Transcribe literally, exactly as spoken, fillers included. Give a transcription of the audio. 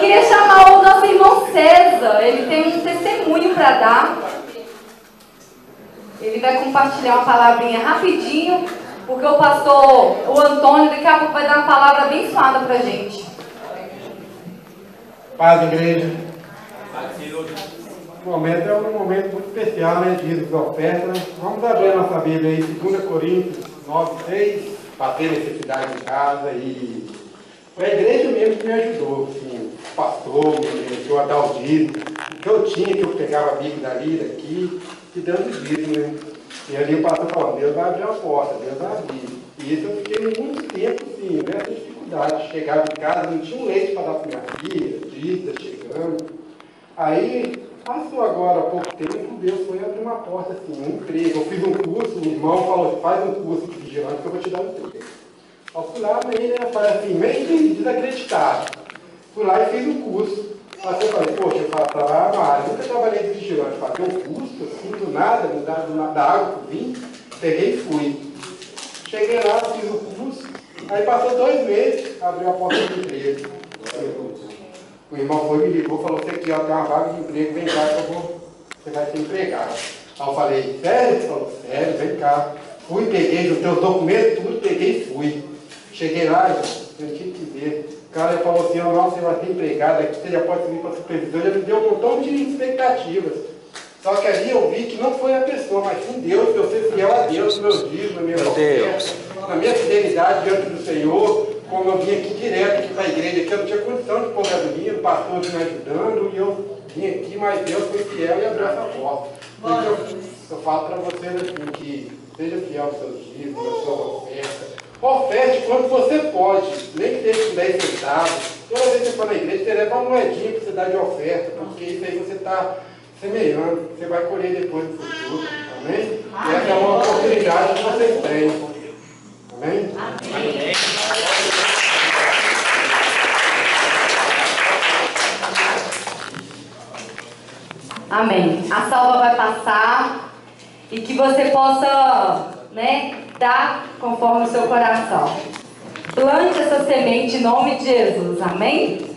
queria chamar o nosso irmão César. Ele tem um testemunho para dar. Ele vai compartilhar uma palavrinha rapidinho, porque o pastor, o Antônio, daqui a pouco vai dar uma palavra abençoada para a gente. Paz, igreja. O momento é um momento muito especial, né? De dízimos e ofertas, né? Vamos abrir a nossa Bíblia aí, dois Coríntios nove, seis, para ter necessidade em casa. E foi a igreja mesmo que me ajudou, assim, o pastor me deixou a dar o dízimo, o que eu tinha, que eu pegava a Bíblia dali, daqui, e dando o dízimo, né? E ali o pastor falou, Deus vai abrir a porta, Deus vai abrir. E isso eu fiquei muito tempo, assim, nessa dificuldade. Chegava em casa, não tinha um leite para dar para minha filha, dízimo chegando. Aí, passou agora há pouco tempo, Deus foi abrir uma porta, assim, um emprego. Eu fiz um curso, o irmão falou, faz um curso de vigilante que eu vou te dar um emprego. Eu fui lá, meio, né, falei assim, meio desacreditado. Fui lá e fiz um curso. Mas eu falei, poxa, eu trabalhava na área, nunca trabalhei de vigilante. Fazer um curso, assim, do nada, mudar do nada, da água pro vinho, peguei e fui. Cheguei lá, fiz o curso, aí passou dois meses, abriu a porta do emprego. O irmão foi, me ligou, falou, você aqui, ó, tem uma vaga de emprego, vem cá que eu vou, você vai ser empregado. Aí eu falei, sério? Ele falou, sério, vem cá. Fui, peguei, juntei os documentos, tudo, peguei e fui. Cheguei lá, eu tinha que ver. O cara falou assim, ó, não, você vai ser empregado aqui, você já pode subir para supervisor, já me deu um montão de expectativas. Só que ali eu vi que não foi a pessoa, mas sim Deus, eu ser fiel a Deus, nos meus dias, na minha oferta, na minha fidelidade diante do Senhor. Como eu vim aqui direto aqui para a igreja, que eu não tinha condição de pôr gasolina, o pastor me ajudando, e eu vim aqui, mas Deus foi fiel e abriu essa porta. Então, eu, eu falo para vocês assim, que seja fiel aos seus dízimos, às suas ofertas. Oferte quando você pode, nem que seja com dez centavos. Toda vez que você for na igreja, você leva uma moedinha para você dar de oferta, porque isso aí você está semeando, você vai colher depois no futuro. Amém? E essa é uma oportunidade que vocês têm. Amém? Amém. Amém. A salva vai passar e que você possa, né, dar conforme o seu coração. Plante essa semente em nome de Jesus. Amém?